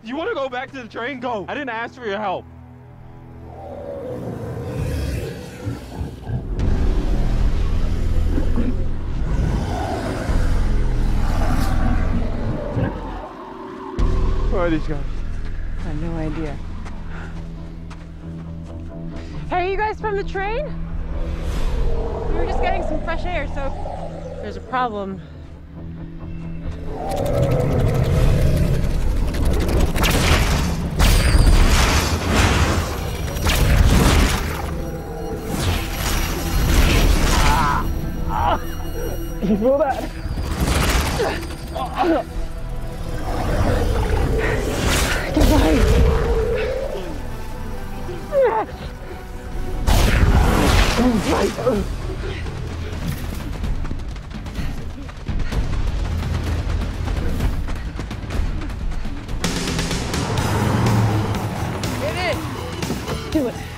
You want to go back to the train? Go. I didn't ask for your help. Where are these guys? I have no idea. Hey, are you guys from the train? We were just getting some fresh air, so if there's a problem. You feel that? Get behind. Get in. Do it.